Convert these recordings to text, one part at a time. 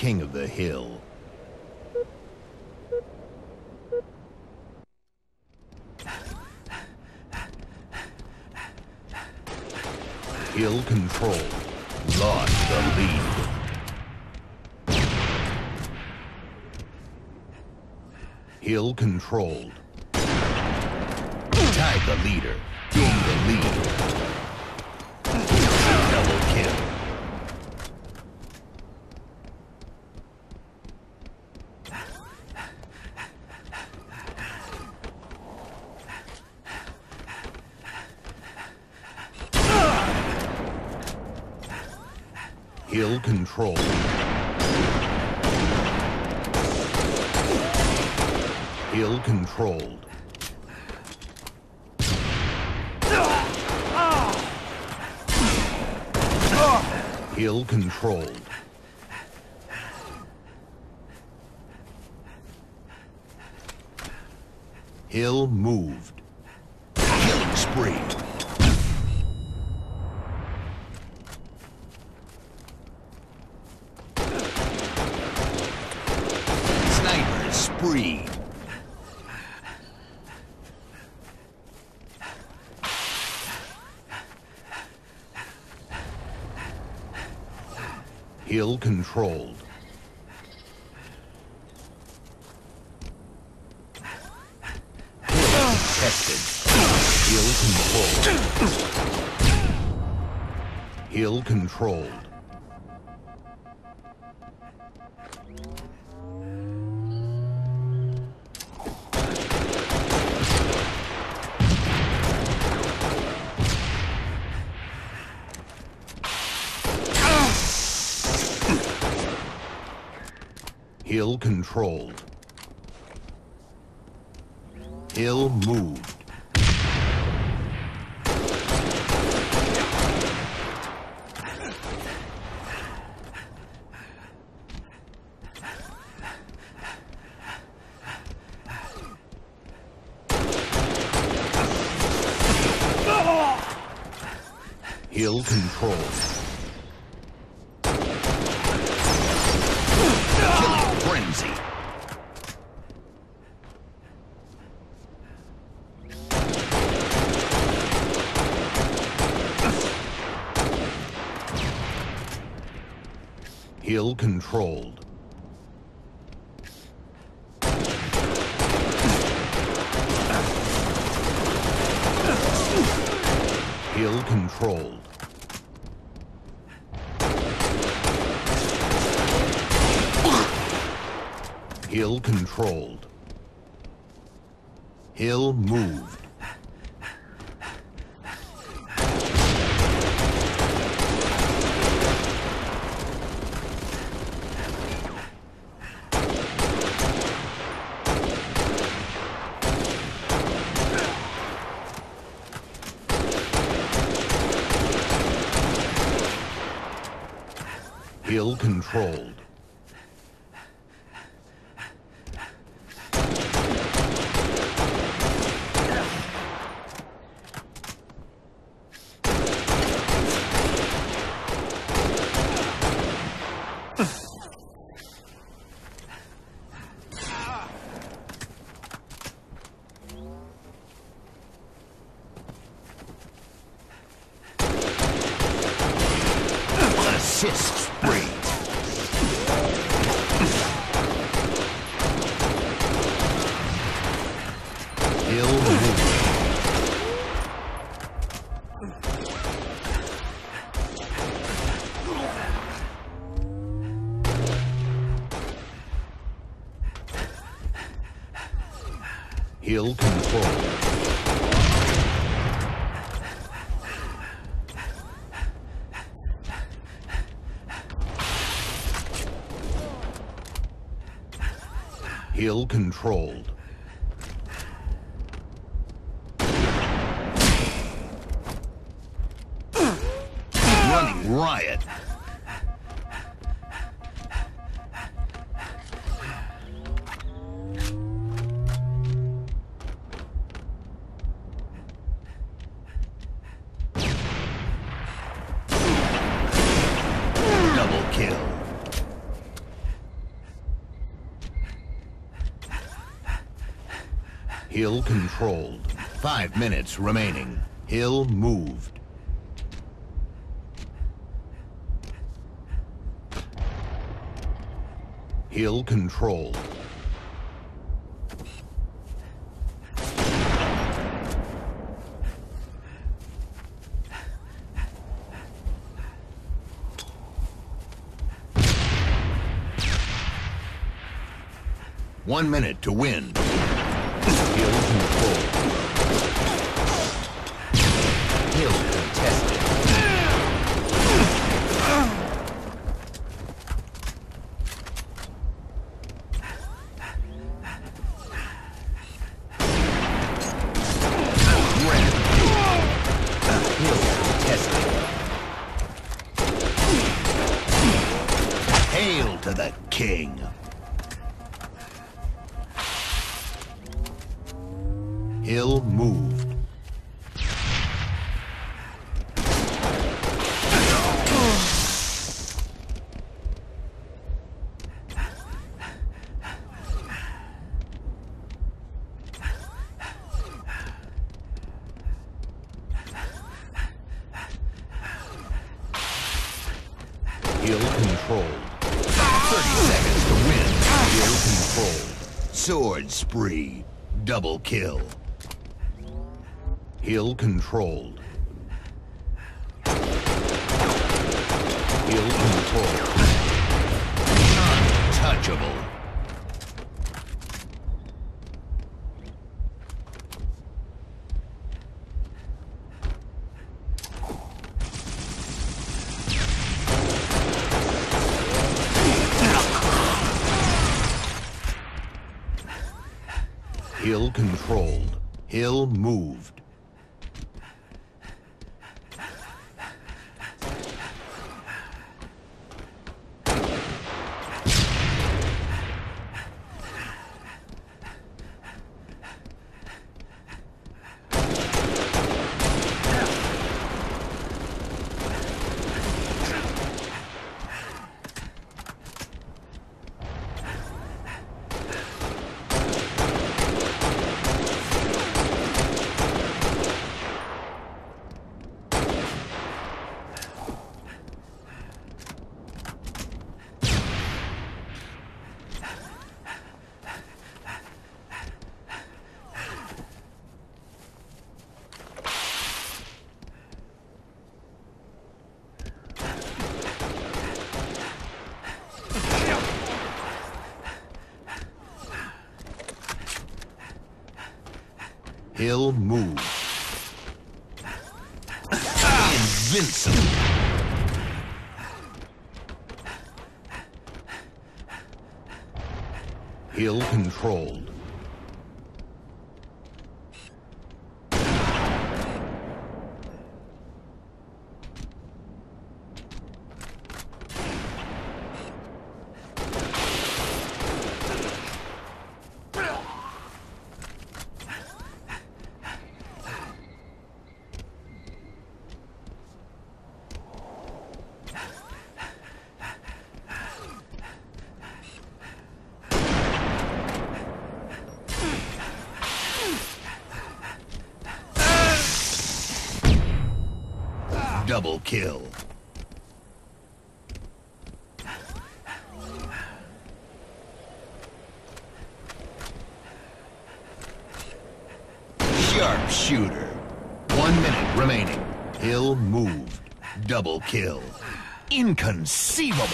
king of the hill. Hill control. Lost the lead. Hill controlled. Tied the leader. Gained the lead. Double kill. Hill control. Hill controlled. Hill controlled. Hill moved. Killing spree. Sniper spree. Hill controlled. Hill contested. Hill controlled. Hill controlled. Hill controlled. Hill moved. Hill controlled. Killing frenzy. Hill controlled. Hill controlled. Hill controlled. Hill moved. Hill controlled. Assist spree. Hill moved. Hill controlled. Hill controlled. Running riot. Double kill. Hill controlled. 5 minutes remaining. Hill moved. Hill controlled. One minute to win. Hill controlled. Hill contested. Hill contested. Hail to the king. Hill moved. Hill controlled. 30 seconds to win. Hill controlled. Sword spree. Double kill. Hill controlled. Hill controlled. Untouchable. Hill controlled. Hill moved. Hill moved. Invincible. Hill controlled. Double kill. Sharpshooter. 1 minute remaining. Hill moved. Double kill. Inconceivable.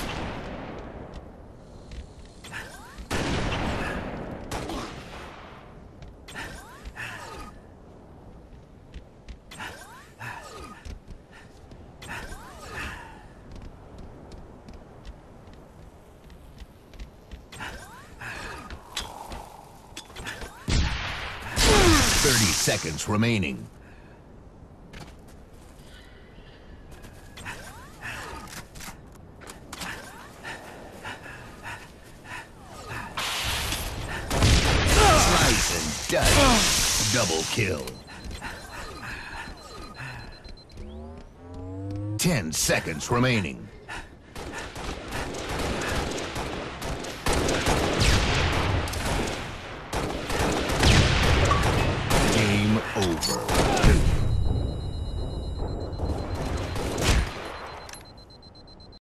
Seconds remaining. Slice and dice. Double kill. 10 seconds remaining. over.